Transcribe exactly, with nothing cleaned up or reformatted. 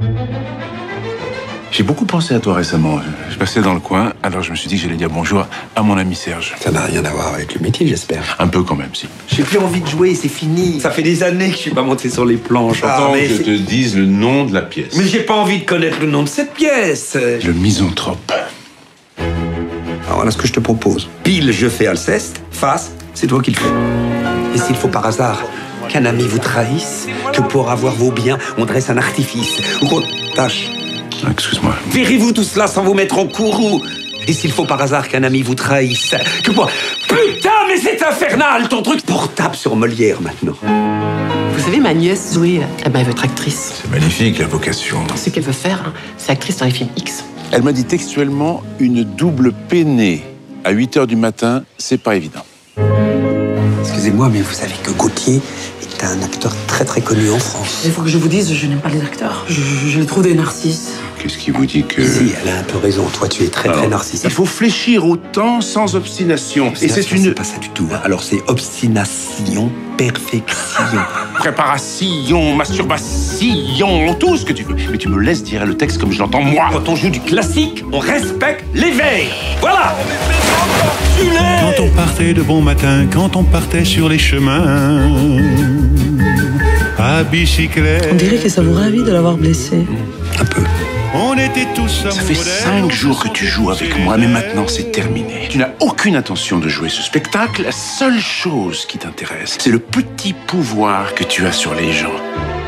J'ai beaucoup pensé à toi récemment. Je passais dans le coin, alors je me suis dit que j'allais dire bonjour à mon ami Serge. Ça n'a rien à voir avec le métier, j'espère. Un peu quand même, si. J'ai plus envie de jouer, c'est fini. Ça fait des années que je suis pas monté sur les planches. J'entends Ah, que je c'est- te dise le nom de la pièce. Mais j'ai pas envie de connaître le nom de cette pièce. Le misanthrope. Alors voilà ce que je te propose. Pile, je fais Alceste. Face, c'est toi qui le fais. Et s'il faut par hasard qu'un ami vous trahisse, que pour avoir vos biens, on dresse un artifice, ou qu'on tâche. Ah, excuse-moi. Verrez-vous tout cela sans vous mettre en courroux. Et s'il faut par hasard qu'un ami vous trahisse, que pour... Putain, mais c'est infernal, ton truc portable sur Molière, maintenant. Vous savez, ma nièce Zoé, eh ben, elle veut être actrice. C'est magnifique, la vocation. Ce qu'elle veut faire, hein, c'est actrice dans les films X. Elle m'a dit textuellement une double peinée à huit heures du matin, c'est pas évident. Excusez-moi, mais vous savez que Gauthier est un acteur très très connu en France. Il faut que je vous dise, je n'aime pas les acteurs. Je, je les trouve des narcisses. Qu'est-ce qui vous dit que... Si, elle a un peu raison. Toi, tu es très très Alors, narcissique. il faut fléchir autant sans obstination. Et c'est une... C'est pas ça du tout. Alors c'est obstination, perfection. préparation, masturbation, tout ce que tu veux. Mais tu me laisses dire le texte comme je l'entends moi. Quand on joue du classique, on respecte les vers. Voilà. Quand on partait de bon matin, quand on partait sur les chemins, à bicyclette. On dirait que ça vous ravit de l'avoir blessé. Un peu. On était tous Ça fait cinq jours que tu joues avec moi, mais maintenant c'est terminé. Tu n'as aucune intention de jouer ce spectacle. La seule chose qui t'intéresse, c'est le petit pouvoir que tu as sur les gens.